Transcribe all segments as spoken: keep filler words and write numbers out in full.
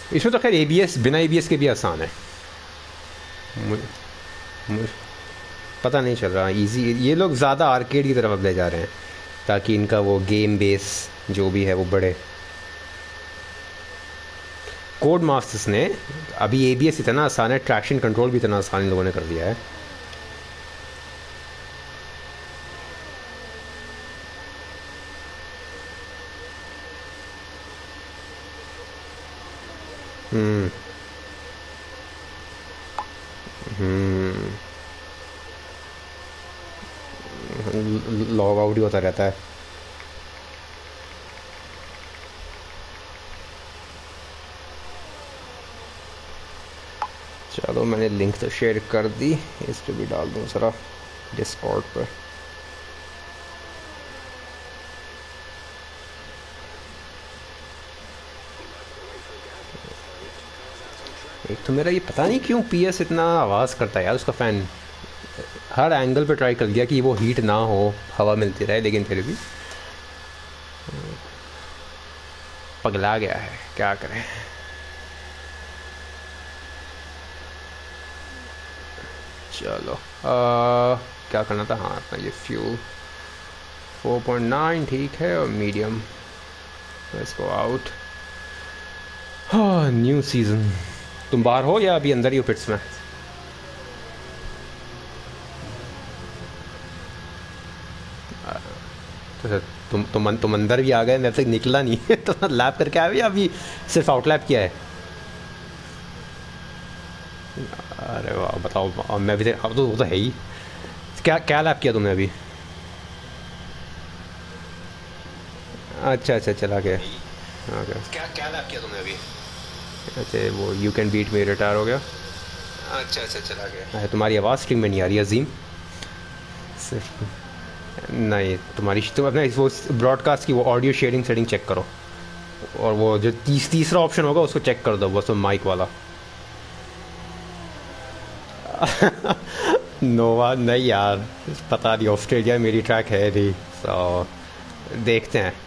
इसमें तो खैर एबीएस बिना एबीएस के भी आसान है। मुझे, मुझे पता नहीं चल रहा इजी। ये लोग ज़्यादा आर्केड की तरफ अब ले जा रहे हैं ताकि इनका वो गेम बेस जो भी है वो बढ़े। कोड मास्टर्स ने अभी एबीएस इतना आसान है, ट्रैक्शन कंट्रोल भी इतना आसान इन लोगों ने कर दिया है। हम्म हम्म लॉग आउट ही होता रहता है। चलो मैंने लिंक तो शेयर कर दी, इस पे भी डाल दूँ ज़रा डिस्कॉर्ड पर। एक तो मेरा ये पता नहीं क्यों पीएस इतना आवाज़ करता है यार, उसका फ़ैन हर एंगल पे ट्राई कर लिया कि वो हीट ना हो, हवा मिलती रहे, लेकिन फिर भी पगला गया है, क्या करें। चलो आ, क्या करना था, हाँ अपना ये फ्यूल फोर पॉइंट नाइन ठीक है, और मीडियम। Let's go out. हाँ न्यू सीज़न। तुम बाहर हो या अभी अंदर ही हो पिट्स में? तो तुम तुम तुम अंदर भी आ गए, मैं तक निकला नहीं है तो लैब करके आए या अभी सिर्फ आउट लैब किया है? अरे वाह, बताओ। अब मैं भी अब तो वो तो है ही। क्या क्या लैब किया तुमने अभी? अच्छा अच्छा, चला गया। ओके, क्या क्या लैब किया तुमने अभी? अच्छा, वो यू कैन बीट में रिटायर हो गया। अच्छा अच्छा, चला गया। अरे तुम्हारी आवाज़ स्ट्रीम में नहीं आ रही अजीम। सिर्फ नहीं, तुम्हारी तुम अपना वो ब्रॉडकास्ट की वो ऑडियो शेयरिंग सेटिंग चेक करो, और वो जो तीस तीसरा ऑप्शन होगा उसको चेक कर दो, बस वो माइक वाला। नोवा नहीं यार, पता नहीं, ऑस्ट्रेलिया मेरी ट्रैक है नहीं, तो देखते हैं।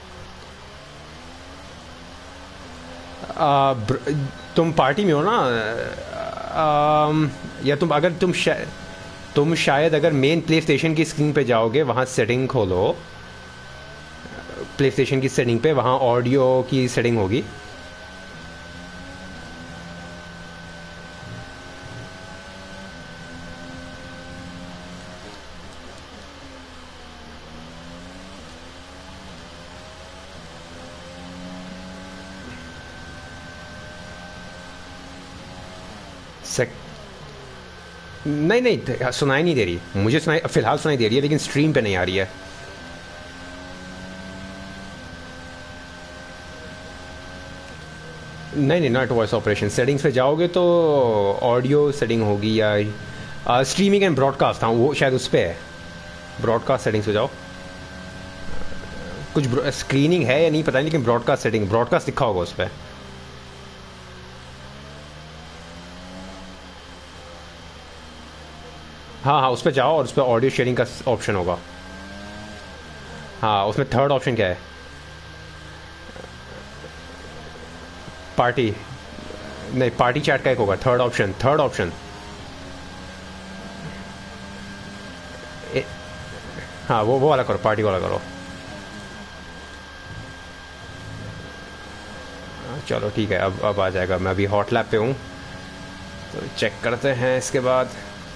आ, ब्र- तुम पार्टी में हो ना? आम, या तुम अगर तुम शा, तुम शायद अगर मेन प्ले स्टेशन की स्क्रीन पे जाओगे, वहाँ सेटिंग खोलो, प्ले स्टेशन की सेटिंग पे, वहाँ ऑडियो की सेटिंग होगी। सेक नहीं नहीं, सुनाई नहीं दे रही मुझे, सुनाई फिलहाल सुनाई दे रही है, लेकिन स्ट्रीम पे नहीं आ रही है। नहीं नहीं, नॉट वॉइस ऑपरेशन। सेटिंग्स पे जाओगे तो ऑडियो सेटिंग होगी, या स्ट्रीमिंग एंड ब्रॉडकास्ट, हाँ वो शायद उस पर है। ब्रॉडकास्ट सेटिंग्स पे जाओ। कुछ स्क्रीनिंग है या नहीं पता नहीं, लेकिन ब्रॉडकास्ट सेटिंग, ब्रॉडकास्ट लिखा होगा उस पर। हाँ हाँ, उस पर जाओ और उस पर ऑडियो शेयरिंग का ऑप्शन होगा। हाँ, उसमें थर्ड ऑप्शन क्या है? पार्टी नहीं, पार्टी चैट का एक होगा, थर्ड ऑप्शन, थर्ड ऑप्शन। हाँ वो वो वाला करो, पार्टी वाला करो। हाँ, चलो ठीक है, अब अब आ जाएगा। मैं अभी हॉट लैब पे हूँ, तो चेक करते हैं इसके बाद।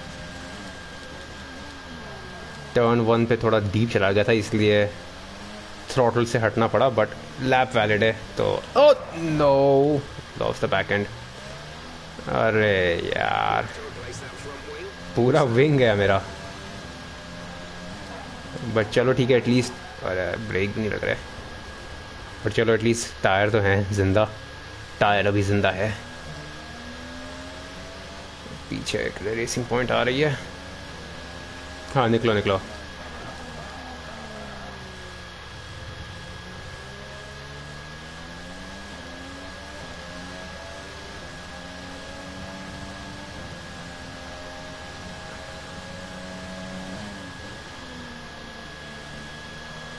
टर्न वन पे थोड़ा डीप चला गया था, इसलिए थ्रॉटल से हटना पड़ा, बट लैब वैलिड है तो। Oh no, lost the back end. अरे यार, पूरा विंग गया मेरा। बट चलो ठीक है, एटलीस्ट। अरे ब्रेक भी नहीं लग रहा है, बट चलो एटलीस्ट टायर तो हैं जिंदा। टायर अभी जिंदा है। पीछे एक रेसिंग पॉइंट आ रही है। हाँ निकलो निकलो।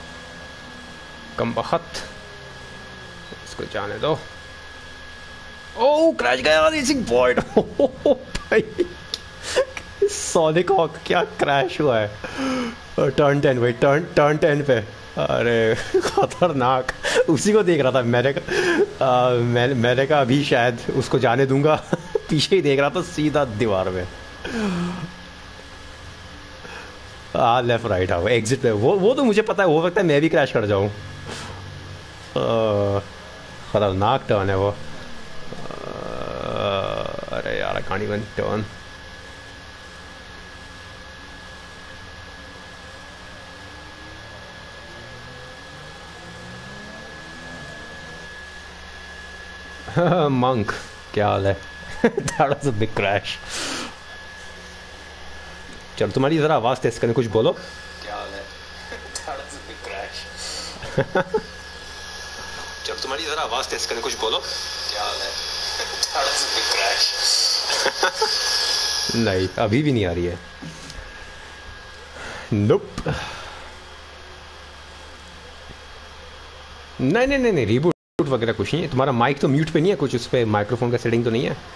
कम बखत, इसको जाने दो। ओ क्रैश गया रेसिंग पॉइंट। भाई सोनिक हॉक क्या क्रैश हुआ है। टर्न टेन भाई, टर्न टर्न टेन पे। अरे खतरनाक। उसी को देख रहा था मैंने कहा आ, मैं, मैंने कहा अभी शायद उसको जाने दूंगा। पीछे ही देख रहा था सीधा दीवार में। हाँ लेफ्ट राइट, हाँ एग्जिट पे। वो वो तो मुझे पता है, हो सकता है मैं भी क्रैश कर जाऊँ। खतरनाक टर्न है वो। आ, अरे यार I can't even turn. Monk क्या हाल है। That was a big crash. चलो तुम्हारी जरा आवाज टेस्ट करने, कुछ बोलो। क्या हाल है। That was a big crash. चलो तुम्हारी जरा आवाज टेस्ट करने, कुछ बोलो। क्या हाल है। That was a big crash. नहीं अभी भी नहीं आ रही है। Nope. नहीं नहीं नहीं नहीं रिबूट वगैरह कुछ नहीं है। तुम्हारा माइक तो म्यूट पे नहीं है कुछ, उस पर माइक्रोफोन का सेटिंग तो नहीं है।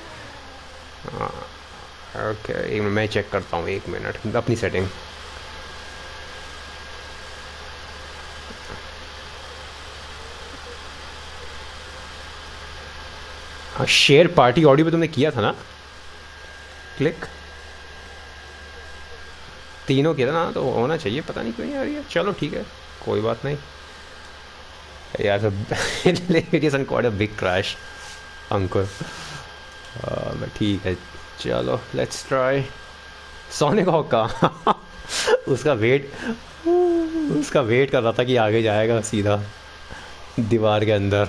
ओके एक मैं चेक करता हूँ, एक मिनट अपनी सेटिंग। हाँ शेयर पार्टी ऑडियो पे तुमने किया था ना क्लिक, तीनों किया था ना, तो होना चाहिए। पता नहीं क्यों नहीं आ रही है। चलो ठीक है कोई बात नहीं यार। It is quite a big crash Ankur. ठीक है चलो लेट्स ट्राई। सोनिक हॉक का उसका वेट उसका वेट कर रहा था कि आगे जाएगा सीधा दीवार के अंदर।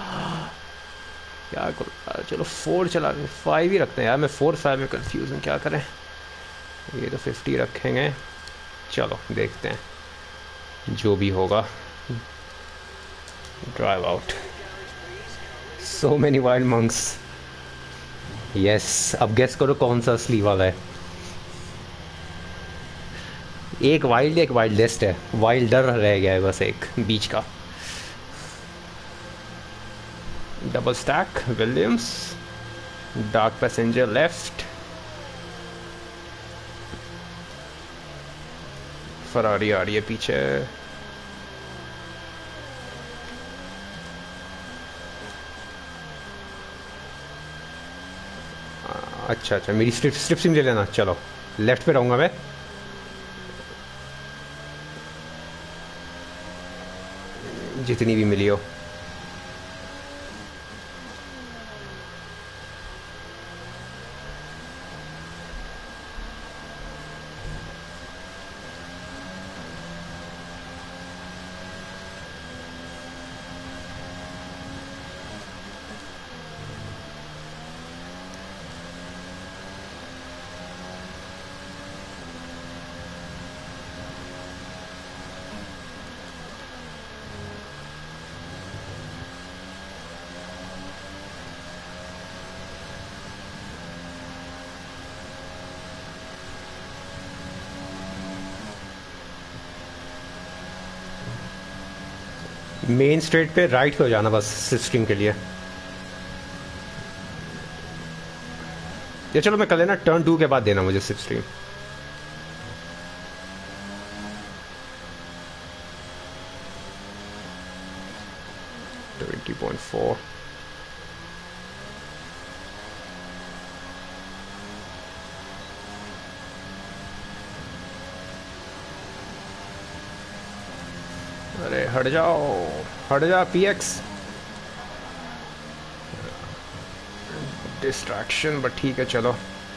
क्या करो, चलो फोर चला, फाइव ही रखते हैं यार। मैं फोर फाइव में कंफ्यूज हूँ, क्या करें। ये तो फिफ्टी रखेंगे। चलो देखते हैं जो भी होगा। Drive out. So many wild monks. Yes अब गेस करो कौन सा असली वाला है। एक वाइल्ड एक वाइल्डेस्ट है, वाइल्डर रह गया है बस एक बीच का। Double stack Williams, Dark Passenger left, Ferrari आ रही है पीछे। अच्छा अच्छा मेरी स्ट्रिप स्ट्रिप सिम ले लेना। चलो लेफ्ट पे रहूँगा मैं। जितनी भी मिली हो। मेन स्ट्रेट पे राइट को जाना बस स्ट्रीम के लिए। या चलो मैं कर लेना, टर्न टू के बाद देना मुझे slipstream. Twenty point four. अरे हट जाओ हट जा पीएक्स। डिस्ट्रैक्शन बट ठीक है चलो।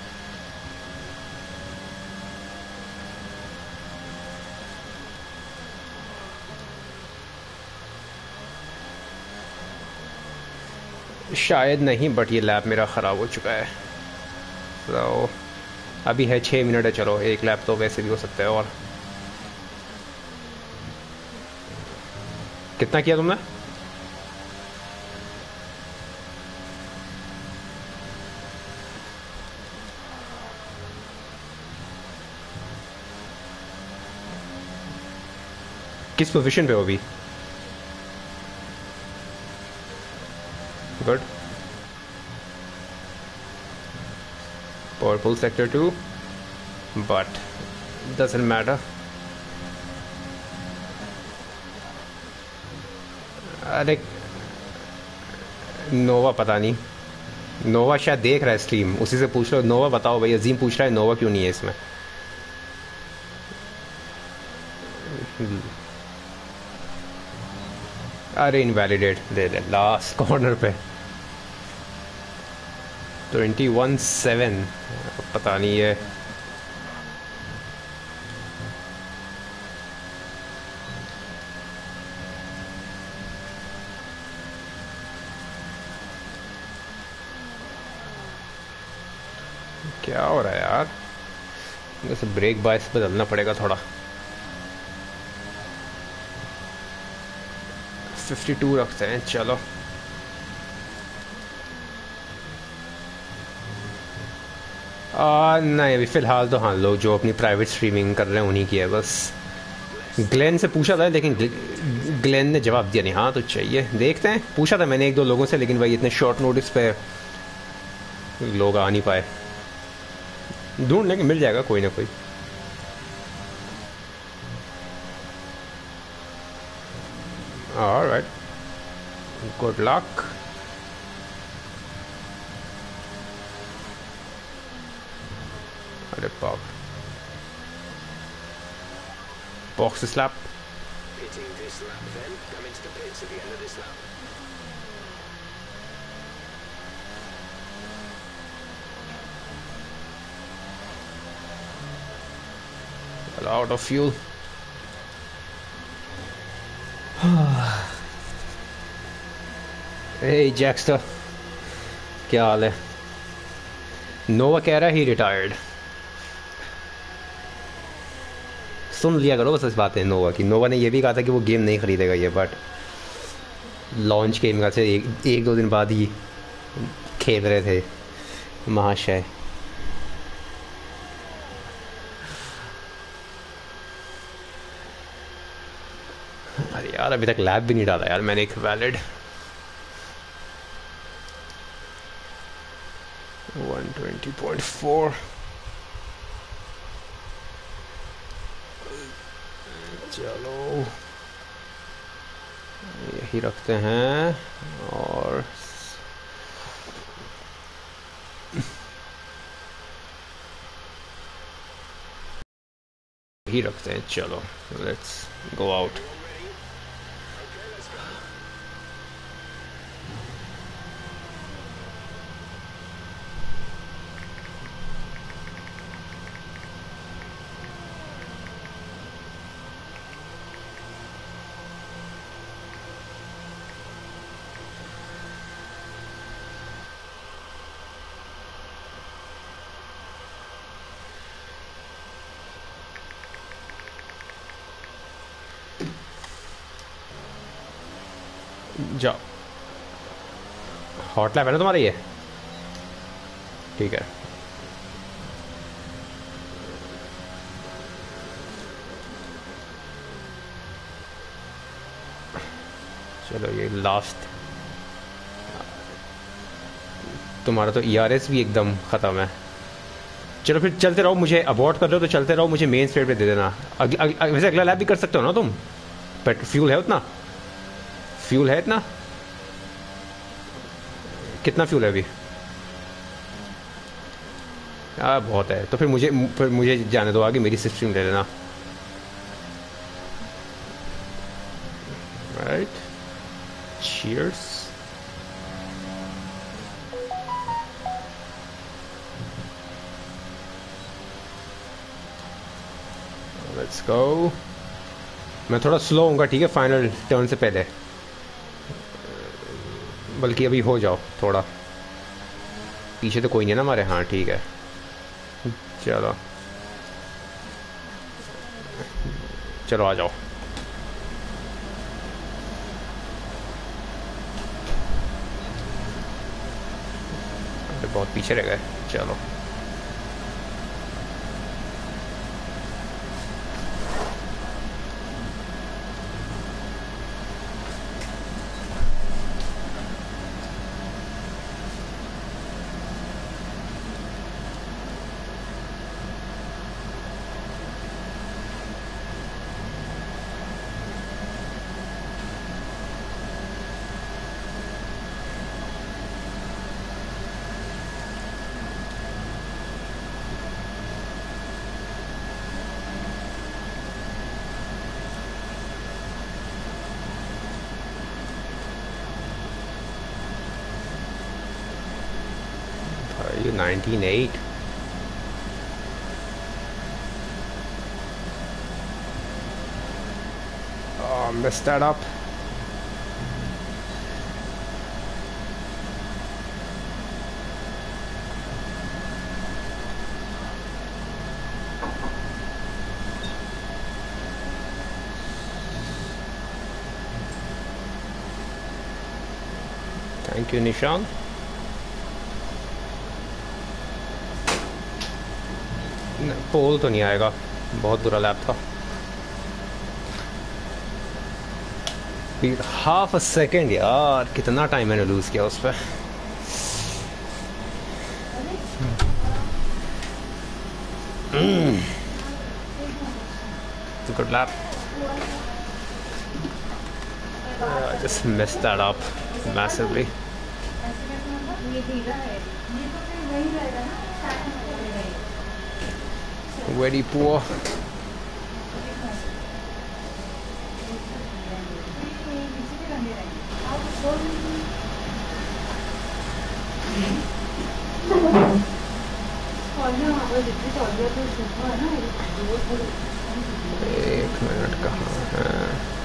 शायद नहीं बट ये लैब मेरा ख़राब हो चुका है। तो अभी है छः मिनट है। चलो एक लैब तो वैसे भी हो सकता है। और कितना किया तुमने? किस पोजीशन पे हो अभी? Good. Purple sector too, but doesn't matter. अरे नोवा पता नहीं, नोवा शायद देख रहा है स्ट्रीम, उसी से पूछ लो। नोवा बताओ भाई, अजीम पूछ रहा है नोवा क्यों नहीं है इसमें। अरे इनवैलिडेट दे दे लास्ट कॉर्नर पे। ट्वेंटी वन सेवन पता नहीं है। क्या हो रहा है यार, वैसे ब्रेक बायस बदलना पड़ेगा थोड़ा। फिफ्टी टू रखते हैं चलो। आ, नहीं अभी फ़िलहाल तो हाँ, लोग जो अपनी प्राइवेट स्ट्रीमिंग कर रहे हैं उन्हीं की है बस। ग्लेन से पूछा था लेकिन ग्लेन ने जवाब दिया नहीं। हाँ तो चाहिए, देखते हैं। पूछा था मैंने एक दो लोगों से, लेकिन भाई इतने शॉर्ट नोटिस पे लोग आ नहीं पाए। ढूंढ लेंगे, मिल जाएगा कोई ना कोई। Alright, good luck. अरे बाप, box slap. Out of fuel. Hey Jackster, क्या हाल है? नोवा कह रहा है ही रिटायर्ड। सुन लिया करो बस इस बात है नोवा की। नोवा ने ये भी कहा था कि वो गेम नहीं खरीदेगा ये, बट लॉन्च गेम का से एक, एक दो दिन बाद ही खेल रहे थे महाशय। अरे यार अभी तक लैब भी नहीं डाला यार मैंने एक valid. One twenty point four. चलो यही रखते हैं और ही रखते हैं। चलो लेट्स गो आउट। जाओ, हॉट लैब है ना तुम्हारा ये? ठीक है। चलो ये लास्ट। तुम्हारा तो ई आर एस भी एकदम ख़त्म है। चलो फिर चलते रहो, मुझे अबॉर्ट कर रहे हो तो चलते रहो, मुझे मेन स्टेट पे दे देना। अग, अग, अग, वैसे अगला लैब भी कर सकते हो ना तुम। बट फ्यूल है उतना? फ्यूल है इतना? कितना फ्यूल है अभी? आ, बहुत है तो फिर मुझे फिर मुझे जाने दो आगे, मेरी सिस्टम ले लेना। Right, cheers. Let's go. मैं थोड़ा स्लो हूँगा ठीक है, फाइनल टर्न से पहले, बल्कि अभी हो जाओ थोड़ा। पीछे तो कोई नहीं है ना हमारे? हाँ ठीक है। चलो चलो आ जाओ। अरे बहुत पीछे रह गए। चलो ये nineteen eight oh, messed that up. Thank you Nishan. Pole तो नहीं आएगा, बहुत बुरा लैप था। हाफ अ सेकेंड यार, कितना टाइम मैंने लूज़ किया उस पर। Good lap. I just messed that up massively. Very poor. एक मिनट कहाँ है?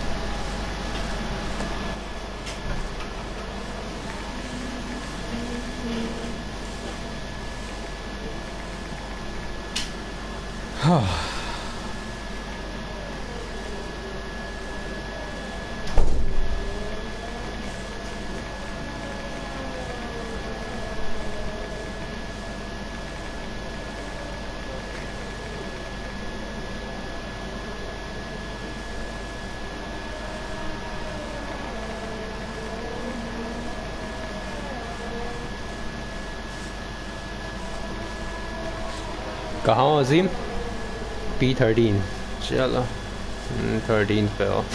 कहाँ हो अजीम? P thirteen. चलो थर्टीन पे हो।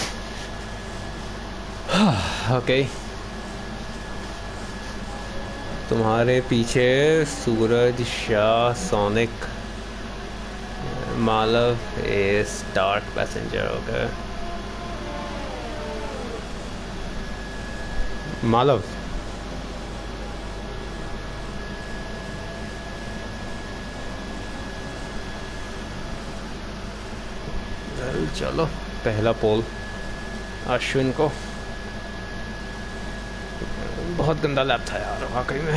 ओके, तुम्हारे पीछे Suraj, Shah, Sonic, Malav S, Dark Passenger. Okay Malav, चलो पहला पोल अश्विन को। बहुत गंदा लैप था यार वाकई में।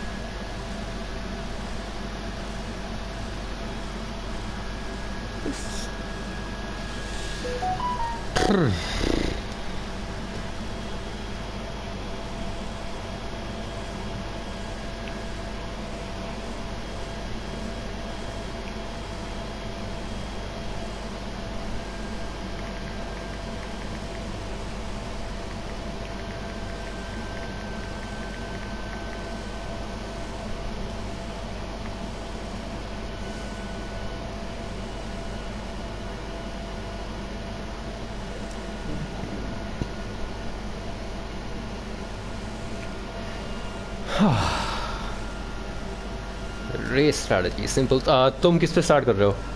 Race strategy simple. तुम किस पे स्टार्ट कर रहे हो?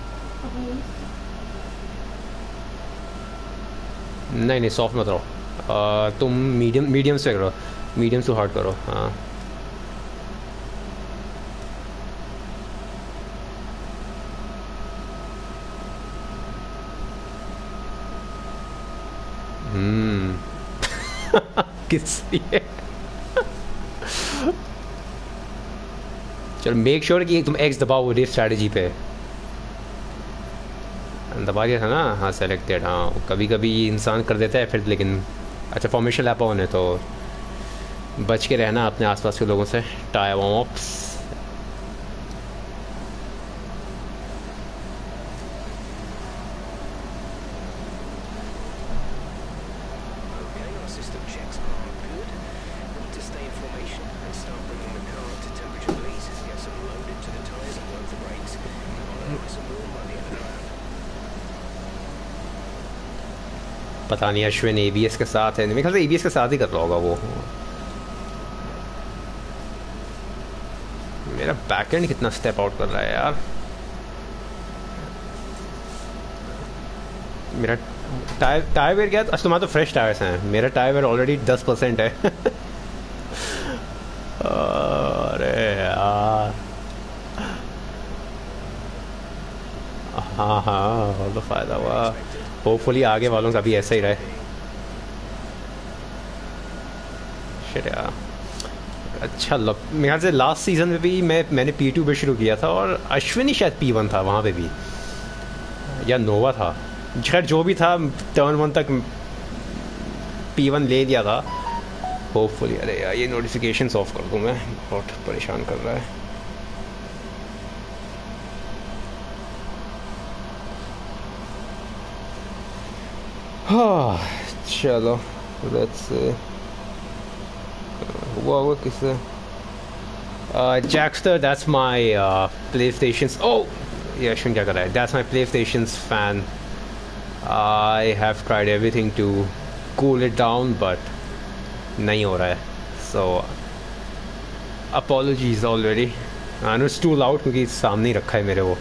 नहीं नहीं सॉफ्ट मत रहो। आ, तुम मीडियम मीडियम से करो, मीडियम से हार्ड करो। हाँ हम्म किस ये चलो मेक श्योर कि तुम एक्स दबाओ रेस स्ट्रैटेजी पे। दबा दिया था ना? हाँ सेलेक्टेड। हाँ कभी कभी इंसान कर देता है फिर, लेकिन अच्छा फॉर्मेशन लैप ऑन है तो बच के रहना अपने आसपास के लोगों से। Tyre warm ups. पता नहीं अश्विन एबीएस के साथ है, मेरे ख्याल से एबीएस के साथ ही कर रहा होगा वो। मेरा बैकएंड कितना स्टेप आउट कर रहा है यार। मेरा टायर टायर वेयर क्या? अच्छा तुम्हारा तो फ्रेश टायर्स हैं, मेरा टायर वेयर ऑलरेडी दस परसेंट है। अरे यार हाँ हाँ, तो फ़ायदा हुआ। होपफुली आगे वालों का भी ऐसा ही रहे। शिट यार। अच्छा लग, मेरे ख्याल से लास्ट सीज़न में भी मैं मैंने पी टू पे शुरू किया था और अश्विनी शायद पी वन था वहाँ पे भी, या नोवा था। खैर जो भी था, टर्न वन तक पी वन ले लिया था होपफुली। अरे यार ये नोटिफिकेशन ऑफ कर दूँ मैं, बहुत परेशान कर रहा है। हाँ चलो, लेट्स हुआ हुआ किससे? Uh, Jackster, that's my uh, PlayStation's. Oh, yeah, Ashwin क्या कर रहा है? That's my PlayStation's fan. I have tried everything to cool it down, but नहीं हो रहा है. So apologies already. I know it's too loud क्योंकि सामने ही रखा है मेरे वो.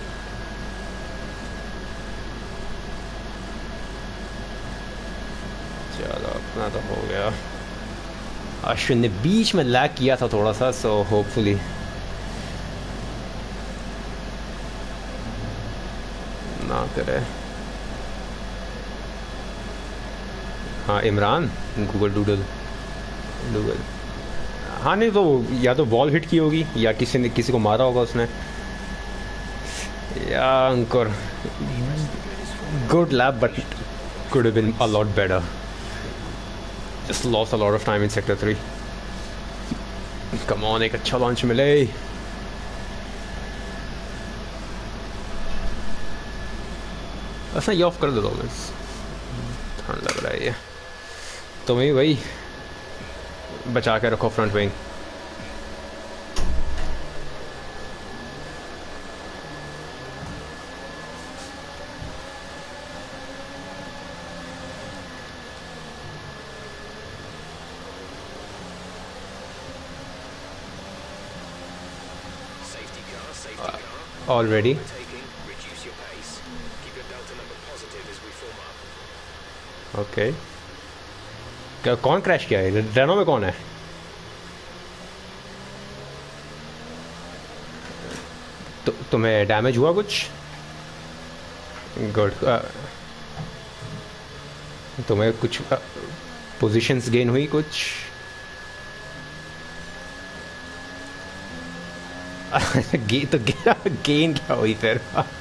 चलो अपना तो हो गया. अश्विन ने बीच में लैग किया था थोड़ा सा, सो होपफुली ना करे. हाँ इमरान, गूगल डूडल डूडल. हाँ नहीं तो या तो बॉल हिट की होगी या किसी ने किसी को मारा होगा उसने. या Ankur, good lap but could have been a lot better. Just lost a lot of time in sector three. Come on, एक अच्छा लॉन्च मिले. अच्छा ये ऑफ कर दो बस, ठंड लग रहा है ये. तुम्हें वही बचा के रखो फ्रंट विंग. Already. Okay. क्या कौन क्रैश किया है? रेनो में कौन है? तु, तुम्हें डैमेज हुआ कुछ? गुड. तुम्हें कुछ पोजीशंस गेन हुई कुछ? गे, तो गे, गेन क्या हुई फिर?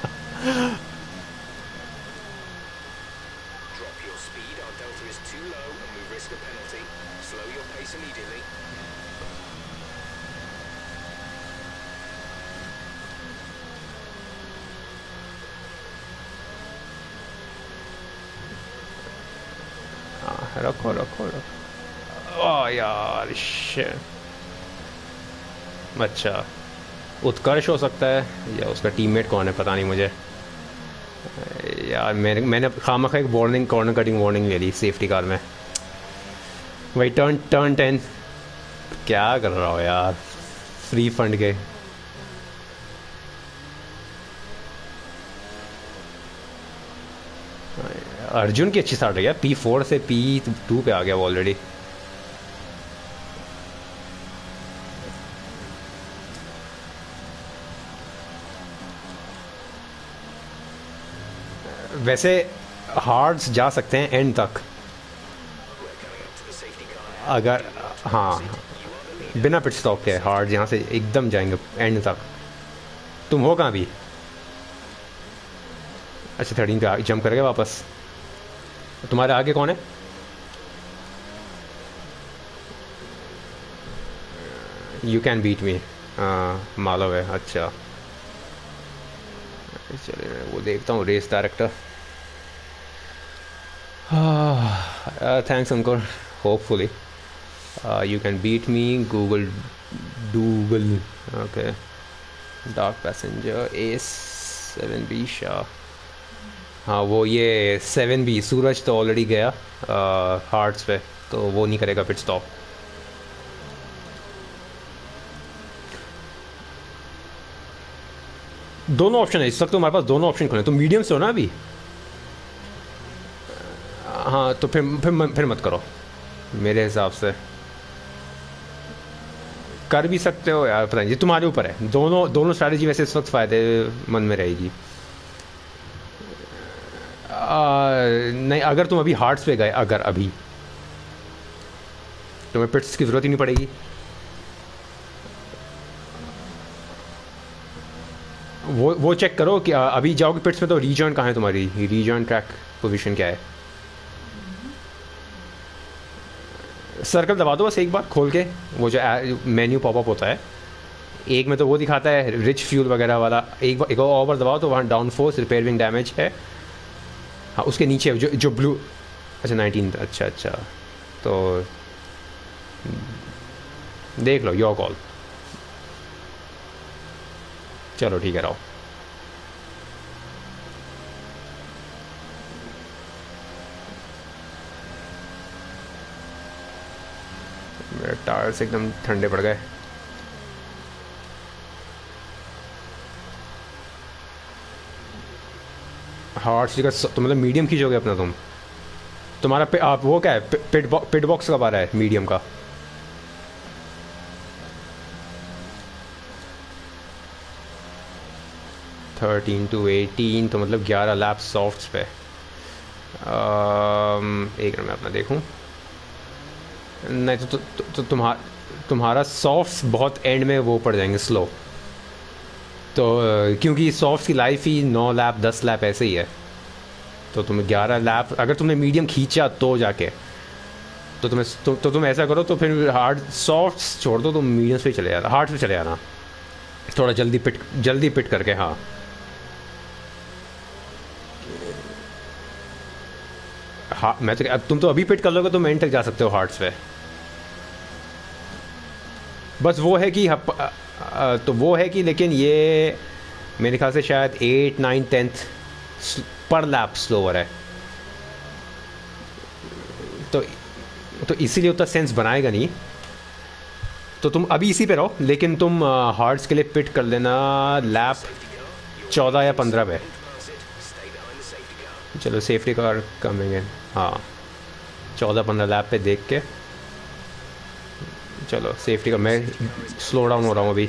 रखो रखो रखो. ओह यार शिट. अच्छा उत्कर्ष हो सकता है या उसका टीममेट कौन है पता नहीं मुझे यार. मैंने मैंने खामखा एक वार्निंग, कॉर्नर कटिंग वार्निंग ले ली सेफ्टी कार में. भाई टर्न टर्न टेन क्या कर रहा हो यार, फ्री फंड के. अर्जुन की अच्छी स्टार्ट है यार, पी फोर से पी टू पे आ गया वो ऑलरेडी. वैसे हार्ड्स जा सकते हैं एंड तक अगर, हाँ बिना पिट स्टॉप के हार्ड्स यहाँ से एकदम जाएंगे एंड तक. तुम हो कहाँ भी? अच्छा थर्टीन पे जंप करेगा वापस. तुम्हारे आगे कौन है? You can beat me. Malav है. अच्छा चलिए वो देखता हूँ race director. Thanks Ankur. Hopefully you can beat me. Google Doogle. Okay. Dark Passenger A seven B Shah. हाँ वो ये सेवन बी सूरज तो ऑलरेडी गया हार्ट्स पे, तो वो नहीं करेगा पिट स्टॉप. दोनों ऑप्शन है इस वक्त. तुम्हारे पास दोनों ऑप्शन खुले. तुम मीडियम से हो ना अभी? हाँ तो फिर फिर फिर मत करो मेरे हिसाब से. कर भी सकते हो यार, पता नहीं तुम्हारे ऊपर है. दोनों दोनों स्ट्रैटेजी वैसे इस वक्त फ़ायदेमंद में रहेगी. नहीं, अगर तुम अभी हार्ट्स पे गए, अगर अभी तुम्हें पिट्स की ज़रूरत ही नहीं पड़ेगी। वो वो चेक करो कि आ, अभी जाओगे पिट्स में तो रीजॉइन कहाँ है तुम्हारी, रीजॉइन ट्रैक पोजीशन क्या है। सर्कल दबा दो बस एक बार खोल के, वो जो मेन्यू पॉपअप होता है, एक में तो वो दिखाता है रिच फ्यूल वगैरह वाला, एक बार एक और बार दबाओ तो वहाँ डाउन फोर्स रिपेयरिंग डैमेज है। हाँ उसके नीचे जो जो ब्लू, अच्छा नाइनटीन, अच्छा अच्छा, तो देख लो, योर कॉल। चलो ठीक है, रहो। मेरे टायर्स एकदम ठंडे पड़ गए। हार्ट का तो मतलब मीडियम खींचोगे अपना तुम? तुम्हारा पे, आप वो क्या है, पिट बॉ, पिट बॉक्स कब आ रहा है मीडियम का? थर्टीन टू एटीन, तो मतलब ग्यारह लैप सॉफ्ट्स पे। अम, एक मिनट मैं अपना देखूं। नहीं तो, तो, तो, तो तुम्हारा तुम्हारा सॉफ्ट्स बहुत एंड में वो पड़ जाएंगे स्लो, तो अ, क्योंकि सॉफ्ट की लाइफ ही नौ लैप दस लैप ऐसे ही है। तो तुम्हें ग्यारह लैप अगर तुमने मीडियम खींचा तो जाके, तो तुम्हें तो, तो तुम ऐसा करो, तो फिर हार्ड सॉफ्ट छोड़ दो, तुम मीडियम पे चले जाना, हार्ड पे चले जाना, थोड़ा जल्दी पिट जल्दी पिट करके। हाँ हाँ, मैं तो अब तुम तो अभी पिट कर लोगे तो मैं एंड तक जा सकते हो हार्ट्स पे। बस वो है कि हप, अ, अ, तो वो है कि लेकिन ये मेरे ख्याल से शायद एट नाइन टेंथ पर लैप स्लोअर है, तो तो इसीलिए उतना सेंस बनाएगा नहीं। तो तुम अभी इसी पे रहो, लेकिन तुम हार्ट्स के लिए पिट कर लेना लैप चौदह या पंद्रह पे। चलो सेफ्टी कार कमिंग है, हाँ चौदह पंद्रह लैप पे देख के। चलो सेफ्टी का, मैं स्लो डाउन हो रहा हूँ अभी,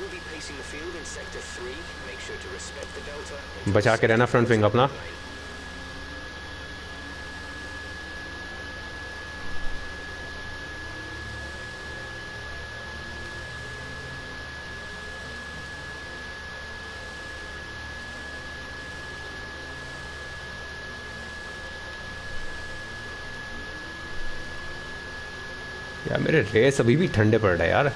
बचा के रहना फ्रंट विंग अपना। यार मेरे रेस अभी भी ठंडे पड़ रहे हैं यार।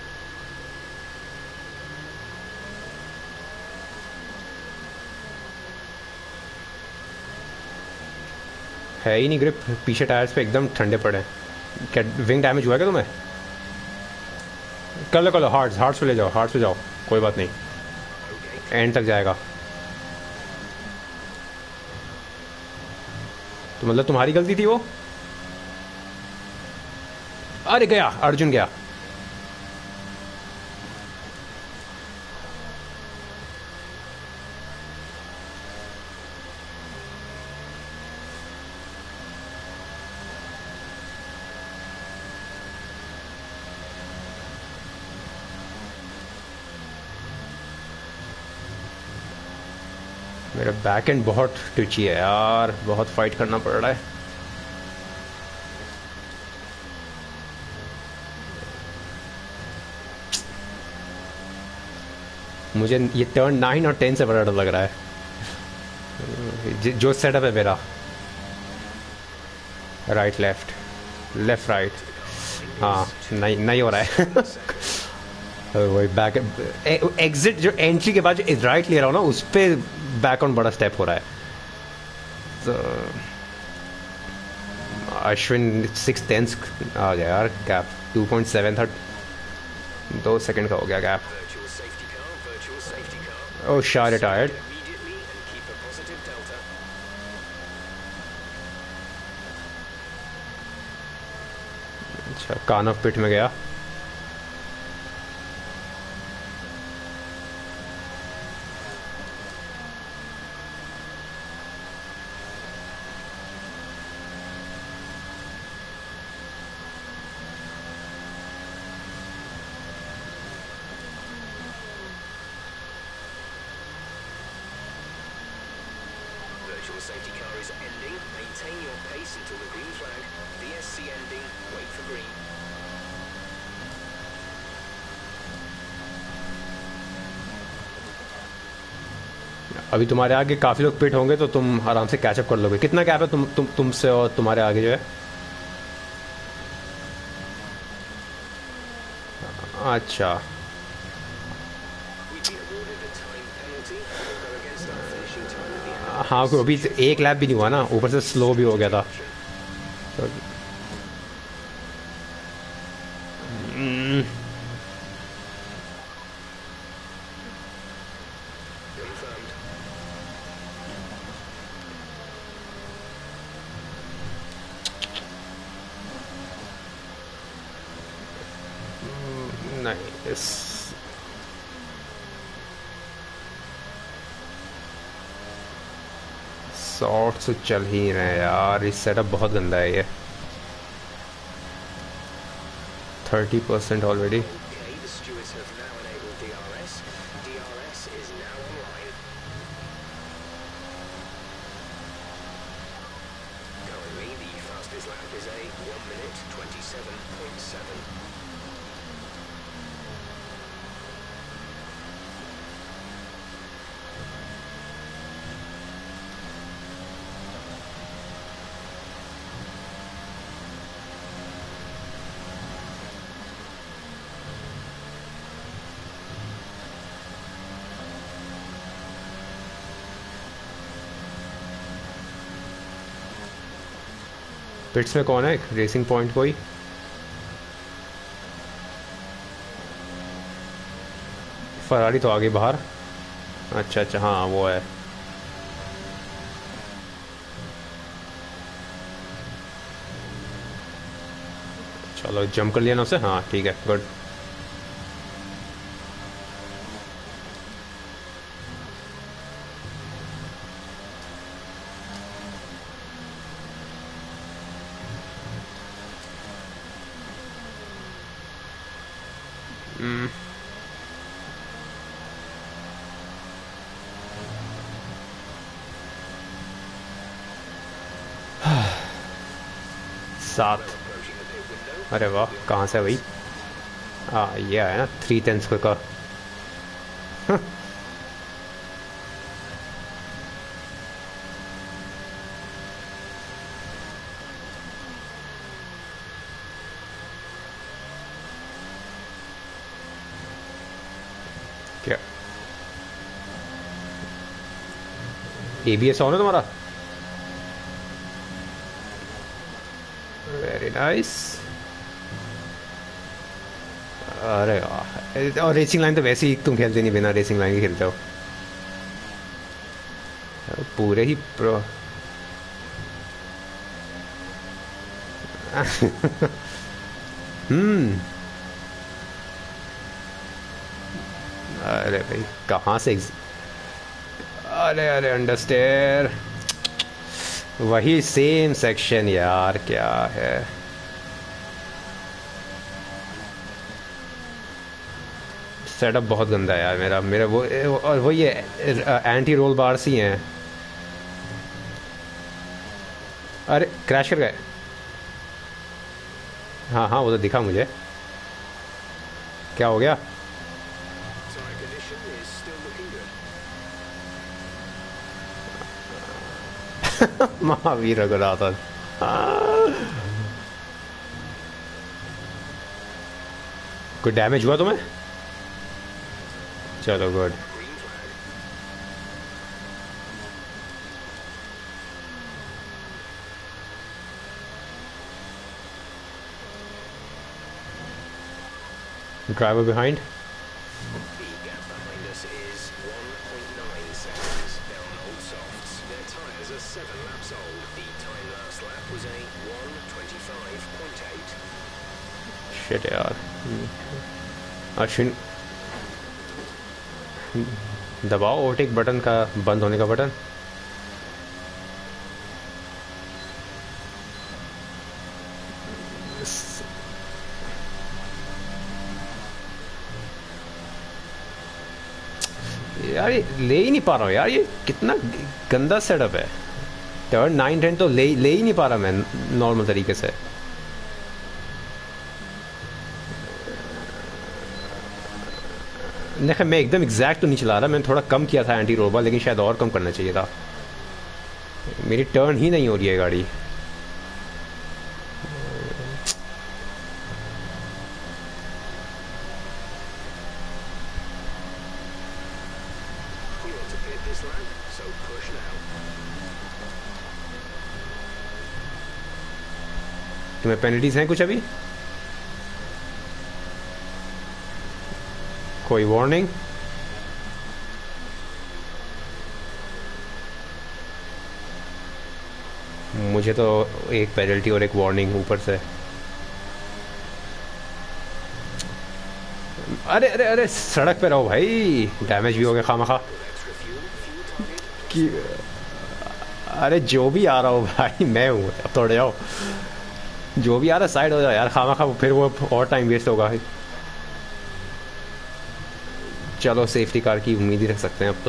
है ही नहीं ग्रिप, पीछे टायर्स पे एकदम ठंडे पड़े हैं। क्या विंग डैमेज हुआ क्या तुम्हें? कर लो कर लो, हार्ट्स हार्ट्स पे ले जाओ, हार्ट्स पे जाओ, कोई बात नहीं, एंड तक जाएगा। तो मतलब तुम्हारी गलती थी वो? अरे गया, अर्जुन गया। मेरा बैक एंड बहुत टची है यार, बहुत फाइट करना पड़ रहा है। मुझे ये टर्न नाइन और टेन से बड़ा डर लग रहा है, जो सेटअप है मेरा। राइट लेफ्ट लेफ्ट राइट, हाँ नहीं नहीं हो रहा है। वही बैक एग्जिट, जो एंट्री के बाद जो राइट ले रहा हूँ ना, उस पर बैक ऑन बड़ा स्टेप हो रहा है। तो अश्विन सिक्स टेंस आ गया यार, गैप टू पॉइंट सेवन था, दो सेकंड का हो गया गैप। ओह शार रिटायर्ड। अच्छा कानव पिट में गया। अभी तुम्हारे आगे काफ़ी लोग पिट होंगे तो तुम आराम से कैचअप कर लोगे। कितना गैप है तुम तुम तुमसे और तुम्हारे आगे जो है? अच्छा, हाँ को अभी एक लैप भी नहीं हुआ ना, ऊपर से स्लो भी हो गया था तो, हम्म, नहीं इस शॉर्ट से चल ही रहे हैं यार। इस सेटअप बहुत गंदा है ये। Thirty percent already. पिट्स में कौन है? रेसिंग पॉइंट कोई? फरारी तो आगे बाहर। अच्छा अच्छा, हाँ वो है। चलो जंप कर लिया ना उसे। हाँ ठीक है, गुड। सात। अरे वाह, कहाँ से भाई? हाँ ये है ना थ्री टेन स्क्वायर का। क्या एबीएस ऑन है तुम्हारा? Very nice. अरे वाह, और रेसिंग लाइन तो वैसे ही तुम खेलते नहीं, बिना रेसिंग लाइन के खेलते हो पूरे ही प्रो। हम्म। अरे भाई कहाँ से ex- अरे अरे अंडरस्टैंड। वही सेम सेक्शन यार, क्या है? सेटअप बहुत गंदा है यार मेरा मेरा वो। और वही है, एंटी रोल बार्स ही हैं। अरे क्रैश कर गए। हाँ हाँ वो तो दिखा मुझे। क्या हो गया? महावीर रघुनाथन। कोई डैमेज हुआ तुम्हें? चलो गुड। Driver behind. शिट यार। अश्विन दबाओ ओवरटेक बटन का, बंद होने का बटन। यार ये ले ही नहीं पा रहा हूँ यार, ये कितना गंदा सेटअप है। टर्न नाइन टेन तो ले ले ही नहीं पा रहा मैं नॉर्मल तरीके से। नहीं मैं एकदम एग्जैक्ट तो नहीं चला रहा, मैंने थोड़ा कम किया था एंटी रोबा, लेकिन शायद और कम करना चाहिए था। मेरी टर्न ही नहीं हो रही है गाड़ी। तुम्हें पेनल्टीज हैं कुछ अभी? कोई वार्निंग? मुझे तो एक पेनल्टी और एक वार्निंग ऊपर से। अरे अरे अरे सड़क पे रहो भाई, डैमेज भी हो गया खामखा कि। अरे जो भी आ रहा हो भाई, मैं हूँ, अब थोड़े जाओ। जो भी आ रहा साइड हो जाओ यार, खामखा फिर वो और टाइम वेस्ट होगा। चलो सेफ्टी कार की उम्मीद ही रख सकते हैं अब तो।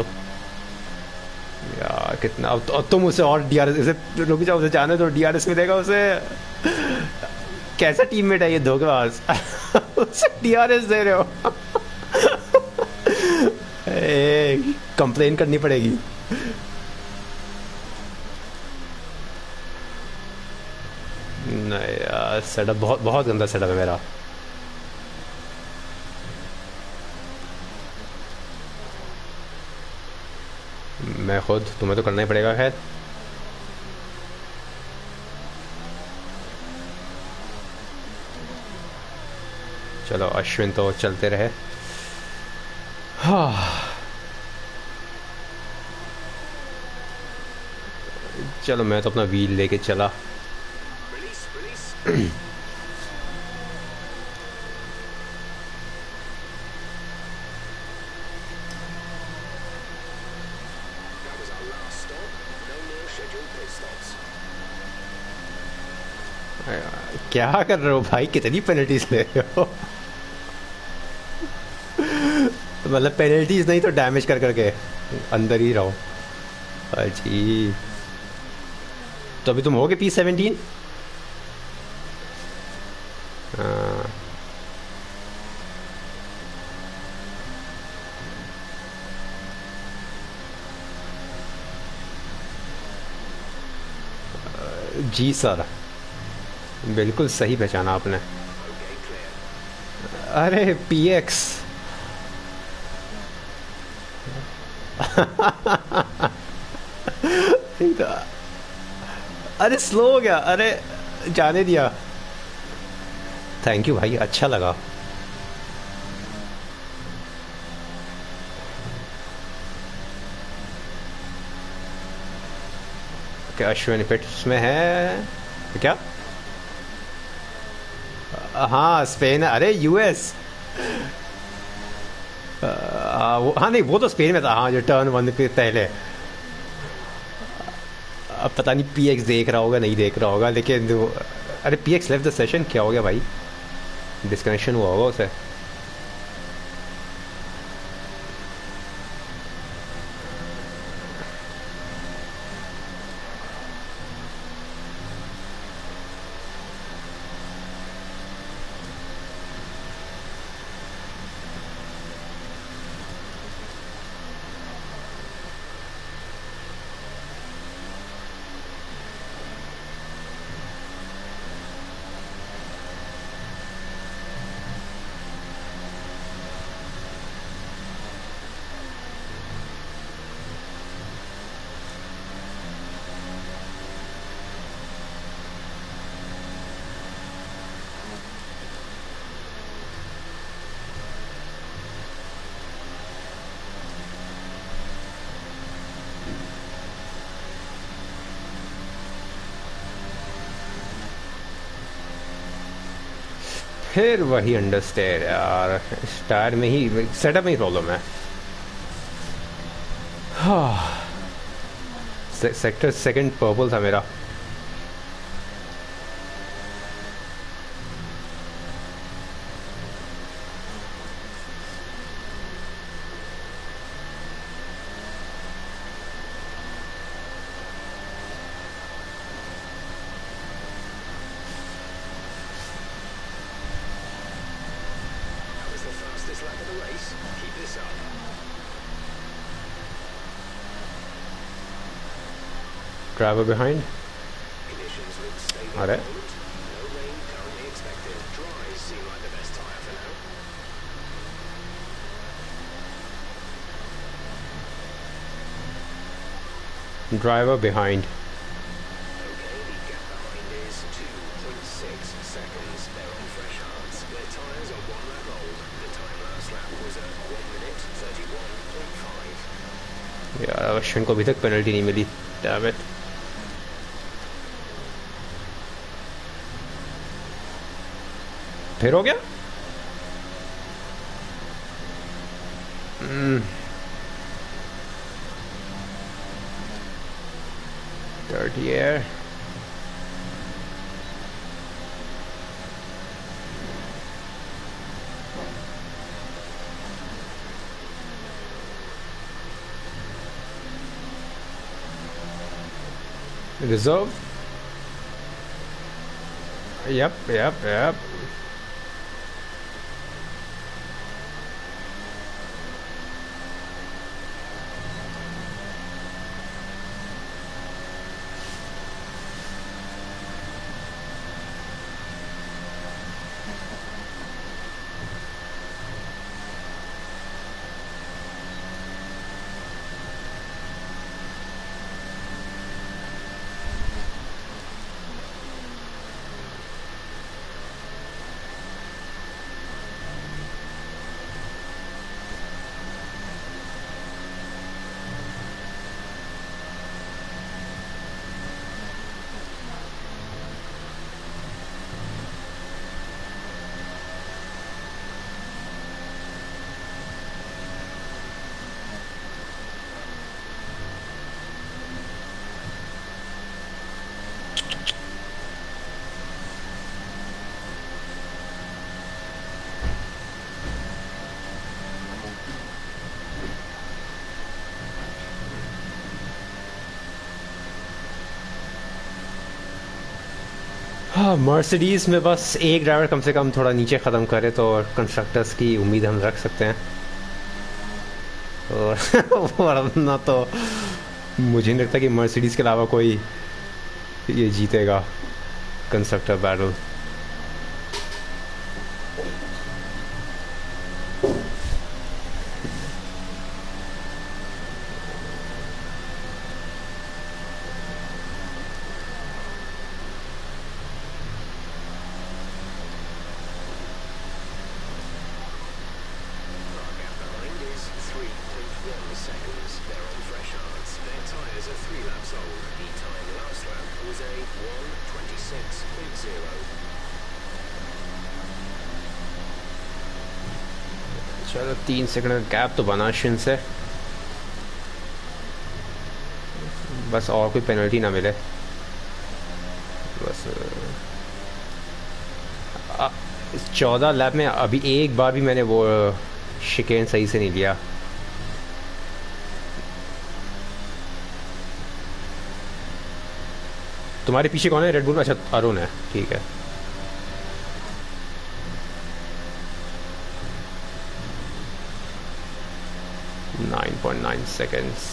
यार कितना अब तो, अब तुम उसे और डीआरएस उसे रुक जाओ, उसे जाने तो डीआरएस मिलेगा उसे। कैसा टीममेट है ये धोखेबाज। उसे डीआरएस दे रहे हो। कंप्लेन करनी पड़ेगी। नहीं यार सेटअप बहुत बहुत गंदा सेटअप है मेरा। मैं खुद, तुम्हें तो करना ही पड़ेगा। खैर चलो अश्विन तो चलते रहे। हाँ चलो मैं तो अपना व्हील लेके चला। क्या कर रहे हो भाई, कितनी पेनल्टीज ले रहे हो? मतलब पेनल्टीज नहीं तो डैमेज कर करके अंदर ही रहो। अजी तो अभी तुम हो गए पी सेवनटीन। जी सर, बिल्कुल सही पहचाना आपने। अरे पी एक्स। अरे स्लो हो गया, अरे जाने दिया। थैंक यू भाई, अच्छा लगा। क्या अश्विन पिट्स में है क्या? हाँ स्पेन, अरे यूएस। हाँ नहीं वो तो स्पेन में था, हाँ जो टर्न वन के पहले। अब पता नहीं पी एक्स देख रहा होगा नहीं देख रहा होगा, लेकिन अरे P X left the session, क्या हो गया भाई? डिस्कनेक्शन हुआ होगा उसे। फिर वही अंडरस्टैंड यार, स्टार में ही सेटअप में ही प्रॉब्लम है। हाँ से, सेक्टर सेकंड पर्पल था मेरा। Driver behind. अरे ड्राइवर बिहाइंड। यार अश्विन को अभी तक पेनल्टी नहीं मिली। Damn it. फिर हो गया। Thirty air. Reserve. Yep, yep, yep. हाँ मर्सिडीज़ में बस एक ड्राइवर कम से कम थोड़ा नीचे ख़त्म करे तो कंस्ट्रक्टर्स की उम्मीद हम रख सकते हैं। और वरना तो मुझे नहीं लगता कि मर्सिडीज़ के अलावा कोई ये जीतेगा कंस्ट्रक्टर बैटल। चलो तीन सेकंड का गैप तो बना शिन से, बस और कोई पेनल्टी ना मिले बस। इस चौदह लैप में अभी एक बार भी मैंने वो शिकेन सही से नहीं लिया। तुम्हारे पीछे कौन है रेड बुल में? अच्छा अरुण है, ठीक है। Nine point nine seconds.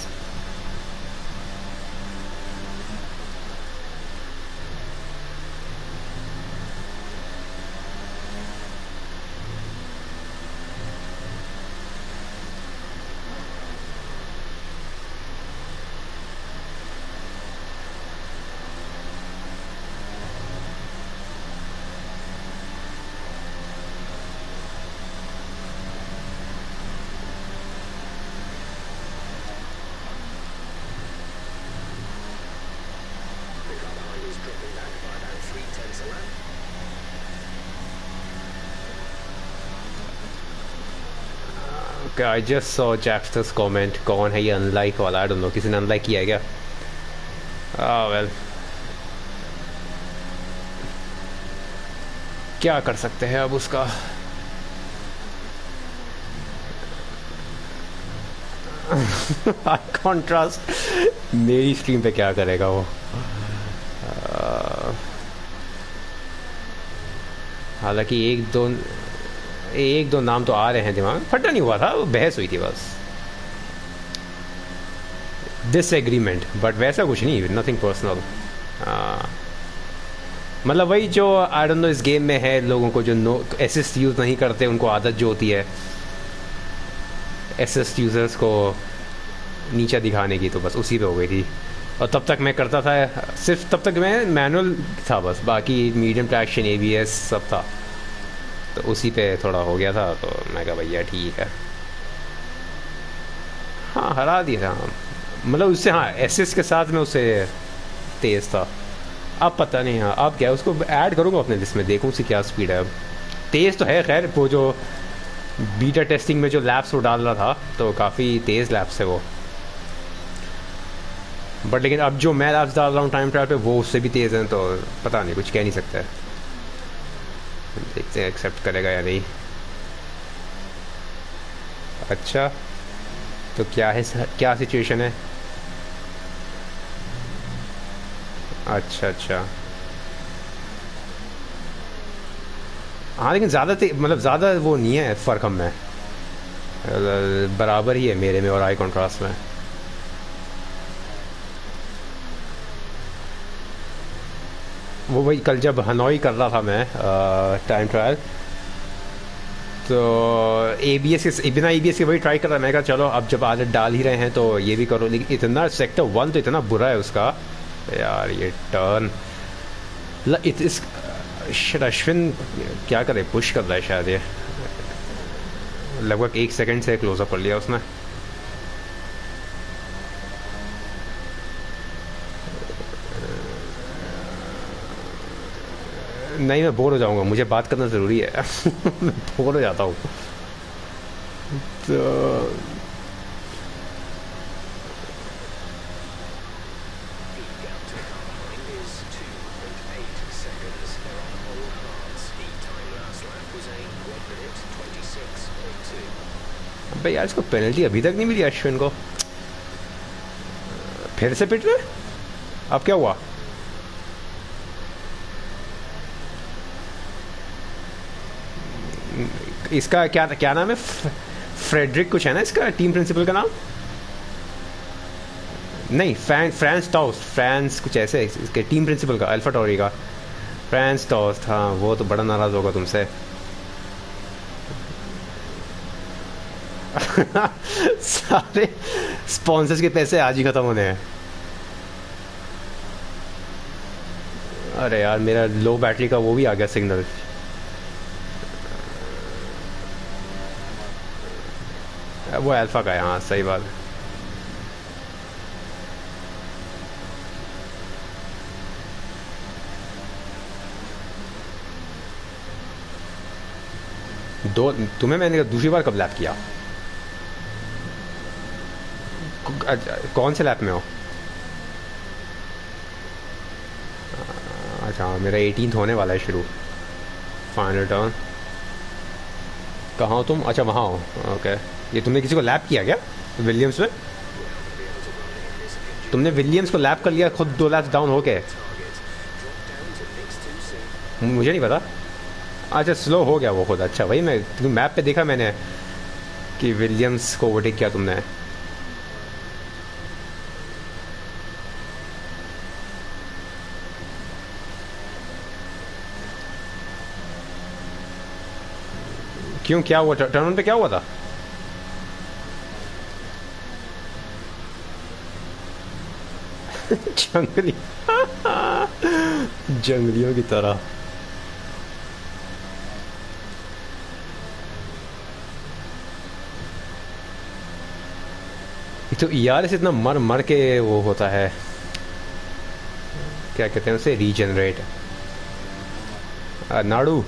Okay, I just saw Jackster's comment. कौन है ये unlike वाला? I don't know. किसी ने unlike किया है क्या? Oh well. क्या कर सकते हैं अब उसका? I can't trust. मेरी स्ट्रीम पे क्या करेगा वो? हालांकि एक दो एक दो नाम तो आ रहे हैं दिमाग में, फटा नहीं हुआ था, वो बहस हुई थी बस, डिसएग्रीमेंट, बट वैसा कुछ नहीं, नथिंग पर्सनल। मतलब वही जो आई डोंट नो इस गेम में है, लोगों को जो नो एसिस्ट यूज़ नहीं करते उनको आदत जो होती है एसिस्ट यूज़र्स को नीचा दिखाने की, तो बस उसी पे हो गई थी। और तब तक मैं करता था, सिर्फ तब तक मैं मैनुअल था बस, बाकी medium traction A B S सब था, तो उसी पे थोड़ा हो गया था, तो मैं कहा भैया ठीक है। हाँ हरा दिया था, मतलब उससे, हाँ एसिस्ट के साथ में उससे तेज़ था। अब पता नहीं, हाँ अब क्या है, उसको ऐड करूँगा अपने लिस्ट में, देखूँ उसकी क्या स्पीड है। तेज़ तो है खैर, वो जो बीटा टेस्टिंग में जो लैब्स वो डाल रहा था तो काफ़ी तेज़ लैब्स है वो, बट लेकिन अब जो मैं लैब्स डाल रहा हूँ टाइम ट्रायल पे वो उससे भी तेज़ हैं, तो पता नहीं, कुछ कह नहीं सकता है, देखते हैं एक्सेप्ट करेगा या नहीं। अच्छा तो क्या है, क्या सिचुएशन है? अच्छा अच्छा, हाँ लेकिन ज़्यादा मतलब ज़्यादा वो नहीं है फ़र्क हम में, बराबर ही है मेरे में और आई कॉन्ट्रास्ट में। वो वही कल जब हनोई कर रहा था मैं टाइम ट्रायल, तो ए बी एस के बिना ए बी एस के वही ट्राई कर रहा, मैं कहा चलो अब जब आदत डाल ही रहे हैं तो ये भी करो, लेकिन इतना सेक्टर वन तो इतना बुरा है उसका यार, ये टर्न इत, इस शिट, अश्विन क्या करे, पुश कर रहा है शायद, ये लगभग एक सेकंड से क्लोजअप कर लिया उसने। नहीं मैं बोर हो जाऊंगा, मुझे बात करना ज़रूरी है मैं बोर हो जाता हूँ तो भाई यार इसको पेनल्टी अभी तक नहीं मिली अश्विन को, फिर से पिट रहे, अब क्या हुआ? इसका क्या क्या नाम है, फ्रेडरिक कुछ है ना इसका टीम प्रिंसिपल का नाम, नहीं फ्रैं फ्रांस टॉस्ट, फ्रांस कुछ ऐसे है इसके टीम प्रिंसिपल का, अल्फा टोरी का फ्रांस टॉस्ट। हाँ वो तो बड़ा नाराज़ होगा तुमसे सारे स्पॉन्सर्स के पैसे आज ही ख़त्म होने हैं। अरे यार मेरा लो बैटरी का वो भी आ गया सिग्नल, वो अल्फा का है, हाँ सही बात है। दो तुम्हें मैंने दूसरी बार कब लैप किया? कौन से लैप में हो? अच्छा मेरा एटीन्थ होने वाला है शुरू, फाइनल टर्न। कहाँ हो तुम? अच्छा वहाँ हो, ओके। ये तुमने किसी को लैप किया क्या विलियम्स में? तुमने विलियम्स को लैप कर लिया खुद दो लैप्स डाउन हो के? मुझे नहीं पता। अच्छा स्लो हो गया वो खुद, अच्छा वही मैं मैप पे देखा मैंने कि विलियम्स को ओवरटेक किया तुमने। क्यों क्या हुआ टर्न पे, क्या हुआ था? जंगली जंगलियों की तरह। तो यार इसे इतना मर मर के वो होता है, क्या कहते हैं उसे, रीजनरेट। नाड़ू,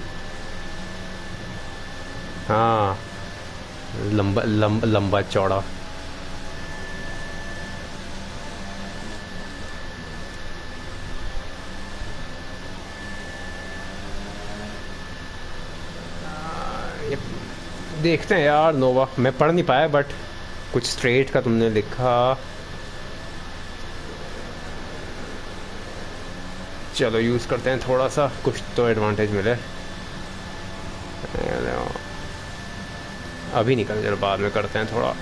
हाँ लंबा लंबा लंबा चौड़ा। देखते हैं यार नोवा, मैं पढ़ नहीं पाया बट कुछ स्ट्रेट का तुमने लिखा, चलो यूज़ करते हैं थोड़ा सा, कुछ तो एडवांटेज मिले। अभी नहीं करते, चलो बाद में करते हैं थोड़ा।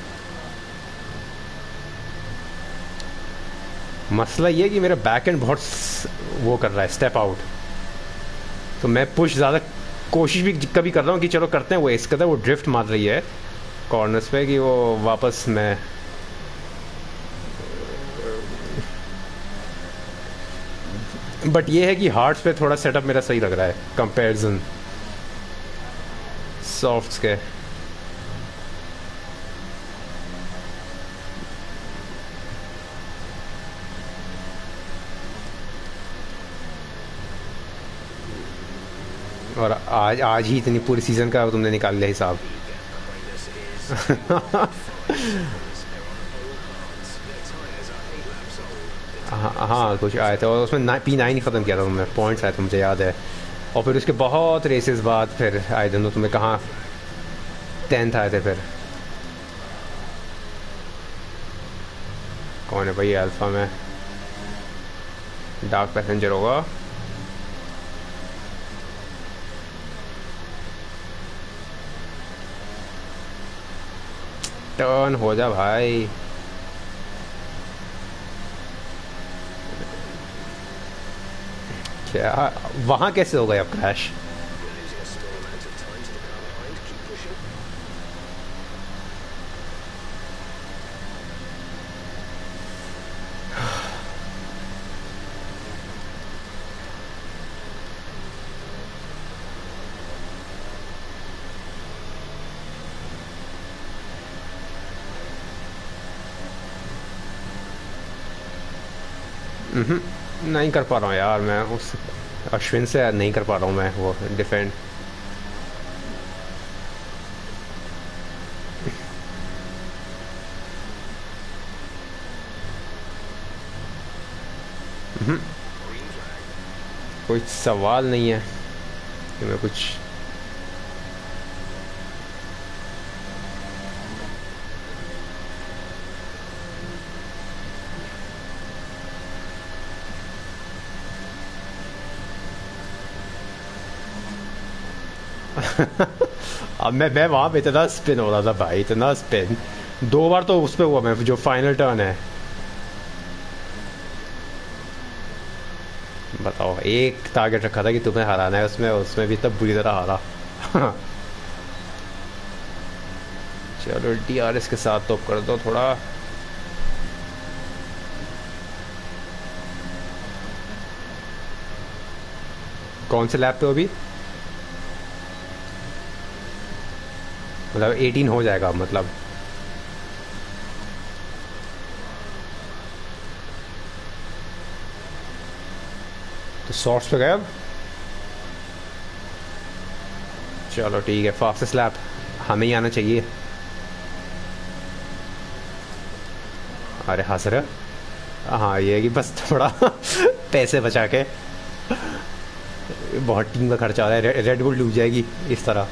मसला ये है कि मेरा बैक एंड बहुत वो कर रहा है, स्टेप आउट। तो मैं पुश ज़्यादा कोशिश भी कभी कर रहा हूँ कि चलो करते हैं, वो इस कदर वो ड्रिफ्ट मार रही है कॉर्नर्स पे कि वो वापस मैं बट ये है कि हार्ड्स पे थोड़ा सेटअप मेरा सही लग रहा है कंपैरिजन सॉफ्ट्स के। और आज आज ही इतनी पूरी सीज़न का तुमने निकाल लिया हिसाब। हाँ हाँ कुछ आए थे और उसमें ना, पी नाइन ही ख़त्म किया था तुमने, पॉइंट्स आए थे मुझे याद है। और फिर उसके बहुत रेसेस बाद फिर आए दिन तुम्हें कहाँ टेंथ आए थे फिर। कौन है भाई अल्फ़ा में? डार्क पैसेंजर होगा। टर्न हो जा भाई। क्या वहाँ कैसे हो गया अब क्रैश? नहीं कर पा रहा हूँ यार मैं, उस अश्विन से नहीं कर पा रहा हूँ मैं वो डिफेंड। कोई सवाल नहीं है कि मैं कुछ अब मैं मैं वहाँ पे इतना स्पिन हो रहा था भाई, इतना स्पिन दो बार तो उस पर हुआ मैं, जो फाइनल टर्न है। बताओ, एक टारगेट रखा था कि तुम्हें हराना है उसमें, उसमें भी तब बुरी तरह हारा। चलो डी आर एस के साथ तो कर दो थोड़ा। कौन से लैब पे हो अभी? मतलब एटीन हो जाएगा मतलब। तो शॉर्ट्स पे गए अब। चलो ठीक है, फास्टेस्ट लैप हमें ही आना चाहिए। अरे हंस रहे। हाँ ये है कि बस थोड़ा पैसे बचा के, बहुत टीम का खर्चा आ रहा है, रेड बुल डूब जाएगी इस तरह।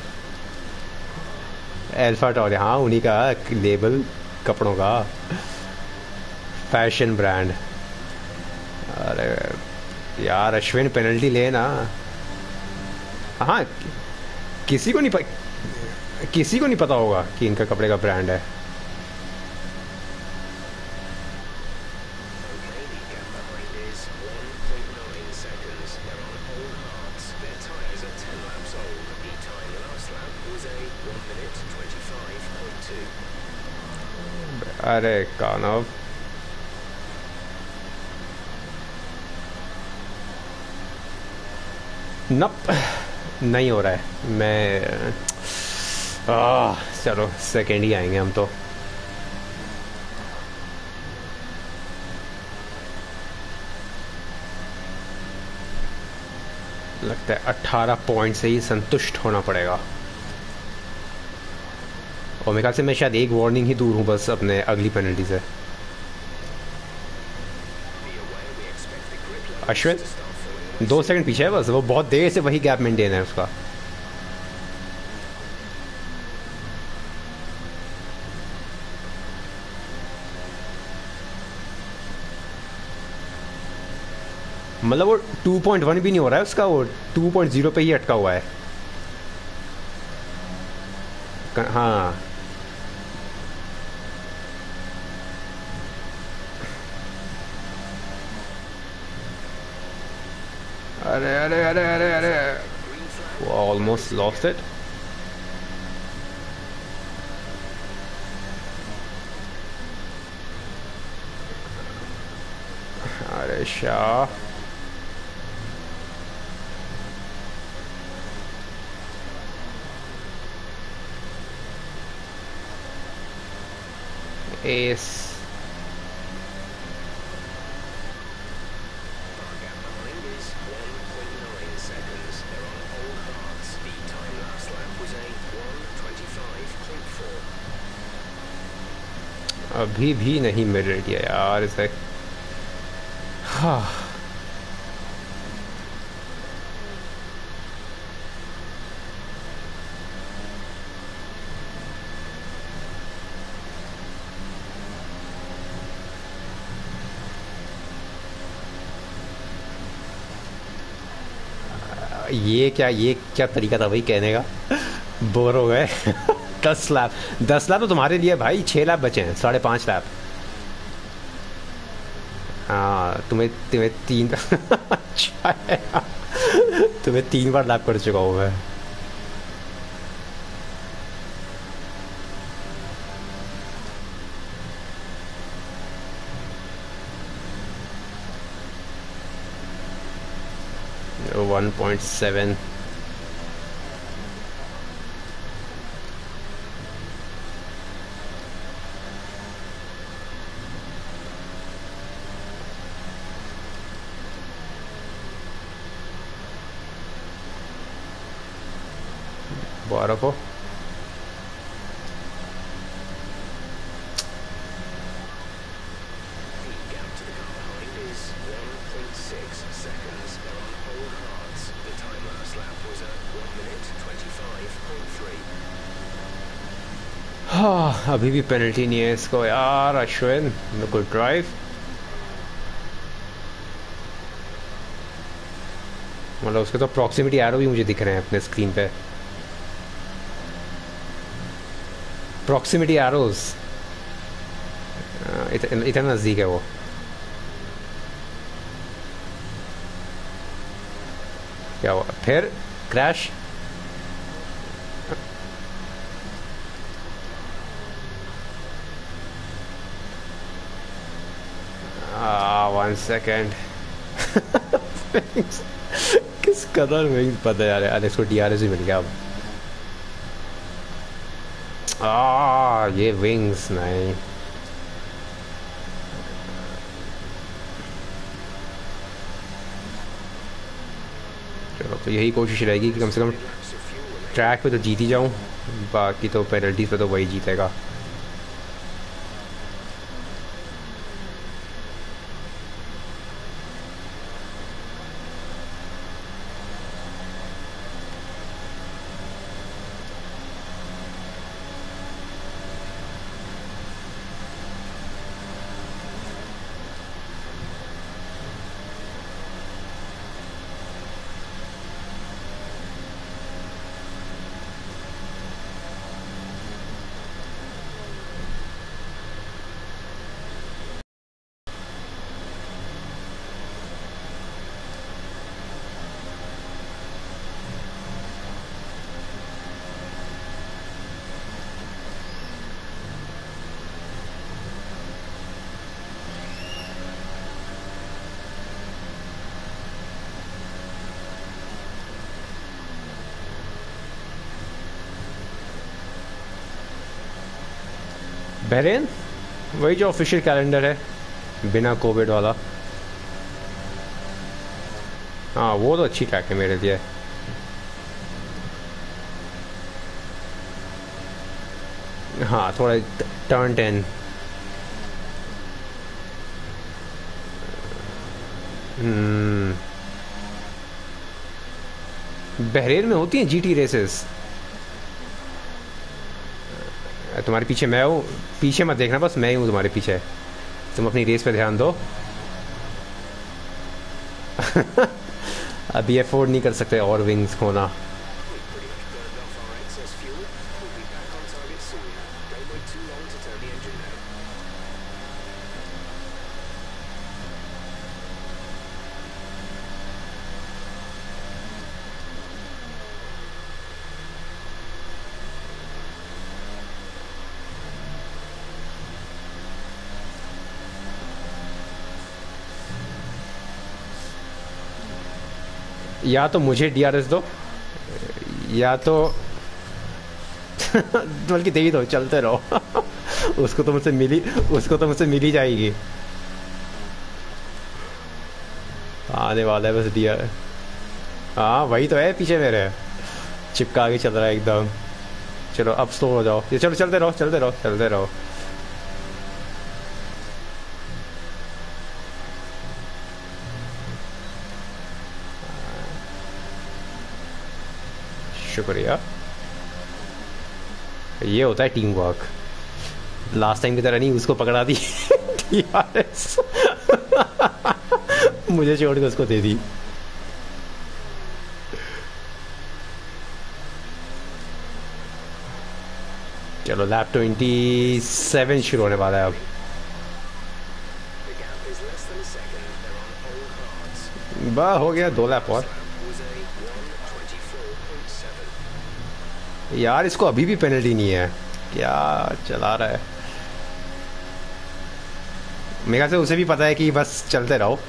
एल्फा टॉर, हाँ उन्हीं का लेबल कपड़ों का, फैशन ब्रांड। अरे यार अश्विन पेनल्टी ले ना। हाँ किसी को नहीं प... किसी को नहीं पता होगा कि इनका कपड़े का ब्रांड है। अरे कानव नप नहीं हो रहा है। मैं आ, चलो सेकेंड ही आएंगे हम तो। लगता है अट्ठारह पॉइंट से ही संतुष्ट होना पड़ेगा। और मेरे ख्याल से मैं शायद एक वार्निंग ही दूर हूँ बस अपने अगली पेनल्टी से। अश्विन दो सेकंड पीछे है बस, वो बहुत देर से वही गैप मेंटेन है उसका। मतलब वो टू पॉइंट वन भी नहीं हो रहा है उसका, वो टू पॉइंट ज़ीरो पे ही अटका हुआ है। हाँ अरे अरे अरे अरे अरे ऑलमोस्ट लॉस्ट इट। अरे शाह एस। अभी भी नहीं मिल रही है यार इसे। हाँ ये क्या ये क्या तरीका था भाई कहने का। बोर हो गए। दस लैप दस लैप तो तुम्हारे लिए भाई, छः लैप बचे हैं, साढ़े पाँच लैप। हाँ तुम्हें तुम्हें तीन अच्छा है तुम्हें तीन बार लैप कर चुका हूँ मैं। One point seven. बारह को हाँ अभी भी पेनल्टी नहीं है इसको यार। Ashwin good drive. मतलब उसके तो प्रॉक्सिमिटी एरो भी मुझे दिख रहे हैं अपने स्क्रीन पे। प्रॉक्सिमिटी एरोज इतना नज़दीक है वो। क्या हुआ फिर क्रैश। One second. किस कदर विंग्स पता है यार। अलेक्स को डीआरएस भी मिल गया अब। आ ये विंग्स नहीं। चलो तो यही कोशिश रहेगी कि कम से कम ट्रैक पे तो जीत ही जाऊं, बाकी तो पेनल्टीज पे तो वही जीतेगा। बहरेन वही जो ऑफिशियल कैलेंडर है बिना कोविड वाला। हाँ वो तो अच्छी ट्रैक है मेरे लिए। हाँ थोड़ा टर्न टेन। बहरेन में होती हैं जीटी रेसेस। तुम्हारे पीछे मैं हूँ, पीछे मत देखना, बस मैं ही हूँ तुम्हारे पीछे। तुम अपनी रेस पे ध्यान दो। अभी अफोर्ड नहीं कर सकते और विंग्स खोना। या तो मुझे डीआरएस दो या तो बल्कि दे ही दो, चलते रहो। उसको तो मुझसे मिली उसको तो मुझसे मिल ही जाएगी। आने वाला है बस डीआर। हाँ वही तो है, पीछे मेरे चिपका के चल रहा है एकदम। चलो अब स्लो हो जाओ, ये चलो चलते रहो चलते रहो चलते रहो। शुक्रिया। ये होता है टीम वर्क। लास्ट टाइम की तरह नहीं, उसको पकड़ा दी मुझे छोड़ के उसको दे दी। चलो लैप ट्वेंटी सेवन शुरू होने वाला है अब। बा हो गया दो लैप और। यार इसको अभी भी पेनल्टी नहीं है, क्या चला रहा है। मेरे ख्याल से उसे भी पता है कि बस चलते रहो।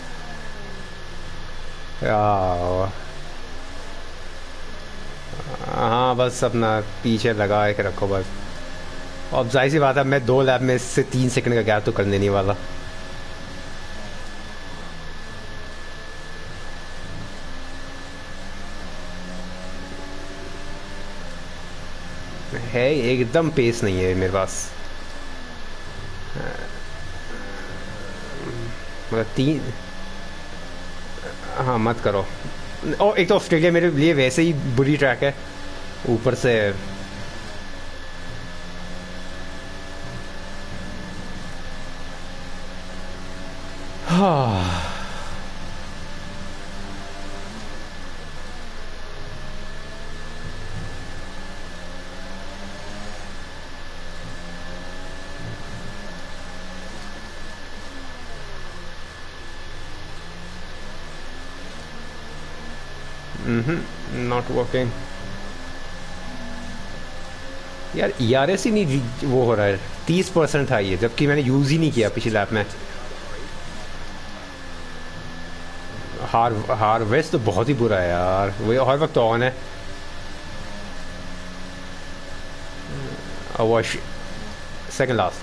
हाँ बस अपना पीछे लगा के रखो बस। अब जाहिर सी बात है, मैं दो लैप में से तीन सेकंड का गैप तो करने नहीं वाला। है एकदम पेस नहीं है मेरे पास। मतलब तीन। हाँ मत करो। और एक तो ऑस्ट्रेलिया मेरे लिए वैसे ही बुरी ट्रैक है, ऊपर से हाँ। नॉट वर्किंग यार। ई आर एस ही नहीं वो हो रहा है। तीस परसेंट था ये, जबकि मैंने यूज ही नहीं किया पिछली लैप में। हार हार्वेस्ट तो बहुत ही बुरा है यार, वो हर वक्त ऑन है। वॉश सेकंड लास्ट।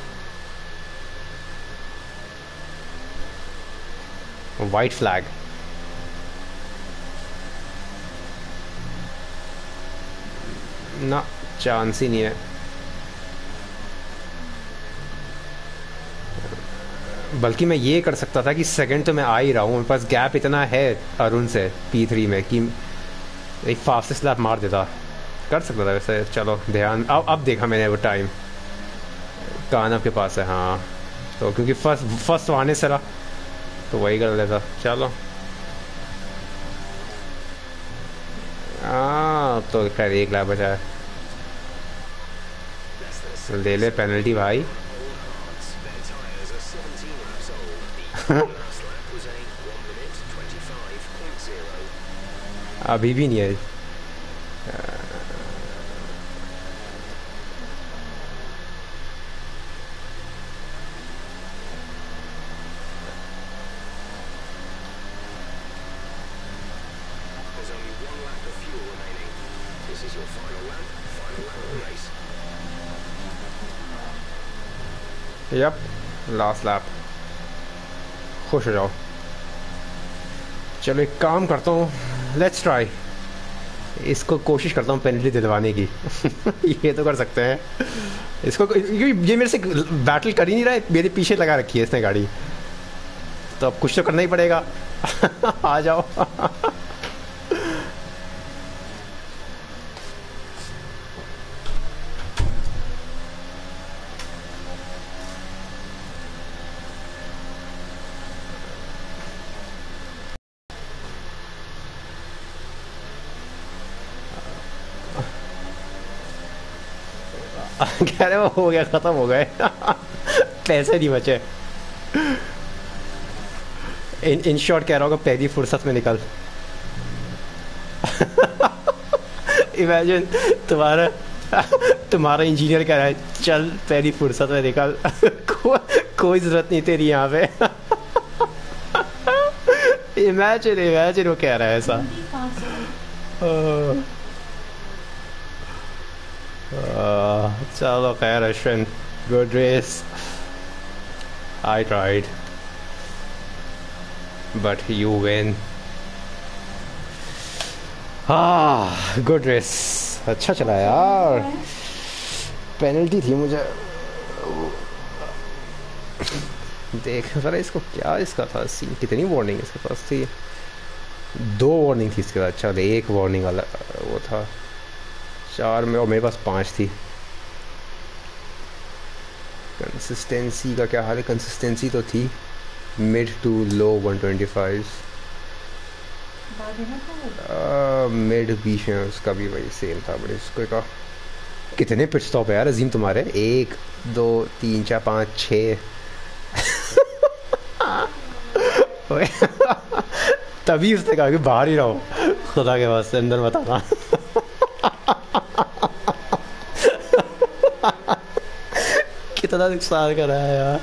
White flag. ना चांस ही नहीं है। बल्कि मैं ये कर सकता था कि सेकंड तो मैं आ ही रहा हूँ, मेरे पास गैप इतना है अरुण से पी थ्री में कि एक फास्टेस्ट लैप मार देता। कर सकता था वैसे। चलो ध्यान अब अब देखा मैंने वो टाइम कान आपके पास है। हाँ तो क्योंकि फर्स्ट फर्स्ट आने से रहा तो वही कर लेता। चलो हाँ तो खैर एक लैप बचा है। ले ले पेनल्टी भाई। अभी भी नहीं है। Yep last lap. खुश हो जाओ। चलो एक काम करता हूँ, लेट्स ट्राई। इसको कोशिश करता हूँ पेनल्टी दिलवाने की ये तो कर सकते हैं इसको, क्योंकि ये मेरे से बैटल कर ही नहीं रहा है, मेरे पीछे लगा रखी है इसने गाड़ी, तो अब कुछ तो करना ही पड़ेगा आ जाओ कह रहे वो हो गया, खत्म हो गए। पैसे नहीं बचे। इन इन शॉर्ट कह रहा होगा पहली फुर्सत में निकल। इमेजिन तुम्हारा तुम्हारा इंजीनियर कह रहा है चल पहली फुर्सत में निकल। को, कोई जरूरत नहीं तेरी यहाँ पे। इमेजिन इमेजिन वो कह रहा है ऐसा। चलो खैर Ashwin, good race. I tried but you win. हाँ गुड रेस, अच्छा चला यार। पेनल्टी थी मुझे। देख जरा इसको, क्या इसका था सीन, कितनी वार्निंग इसके पास थी? दो वार्निंग थी इसके बाद। अच्छा एक वार्निंग वाला वो था, चार में और मेरे पास पांच थी। कंसिस्टेंसी का क्या हाल है? कंसिस्टेंसी तो थी mid to low one twenty five, mid बीच में उसका भी वही सेम था। बड़े इसको का कितने पिट स्टॉप है यार अजीम तुम्हारे? एक दो तीन चार पाँच छः। तभी उसने कहा कि बाहर ही रहो, खुदा के वास्ते अंदर मत आना। कितना नुकसान कर रहा है यार,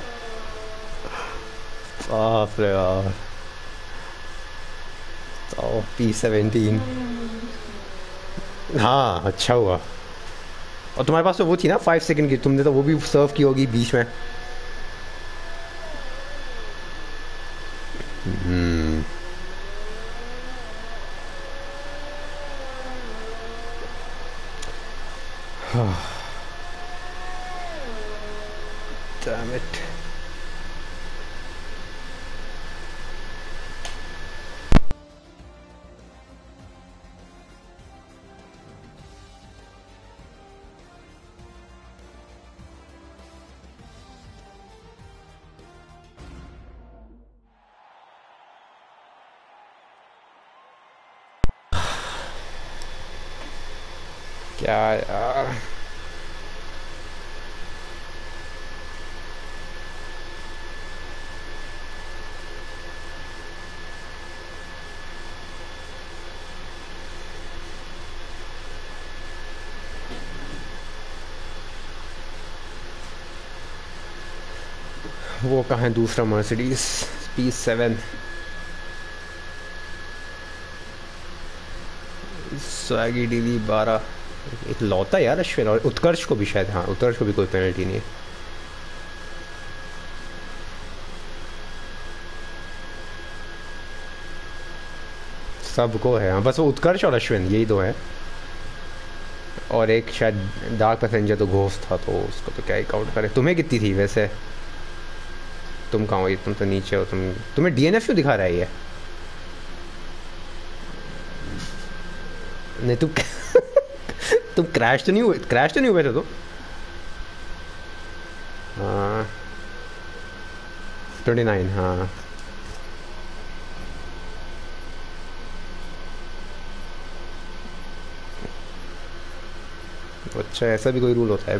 बाप रे यार। तो पी सेवेंटीन, हाँ अच्छा हुआ। और तुम्हारे पास तो वो थी ना फाइव सेकंड की, तुमने तो वो भी सर्व की होगी बीच में। हम्म Damn it. क्या यार, वो कहाँ है दूसरा मर्सिडीज पी सेवन? स्वैगी डीवी बारह एक लौता यार अश्विन। और उत्कर्ष को भी शायद, हाँ उत्कर्ष को भी कोई पेनल्टी नहीं है। सबको है हाँ, बस वो उत्कर्ष और अश्विन यही दो हैं। और एक शायद डार्क पैसेंजर तो घोस्ट था, तो उसको तो क्या ही काउंट करे। तुम्हें कितनी थी वैसे? तुम कहाँ हो? ये तुम तो नीचे हो। तुम तुम्हें डीएनएफ क्यों दिखा रहा है ये? नहीं तुम तुम क्रैश तो नहीं हुए? क्रैश तो नहीं हुए थे तुम? हाँ ट्वेंटी नाइन हाँ। अच्छा ऐसा भी कोई रूल होता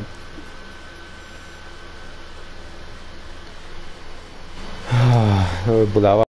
है? बुलावा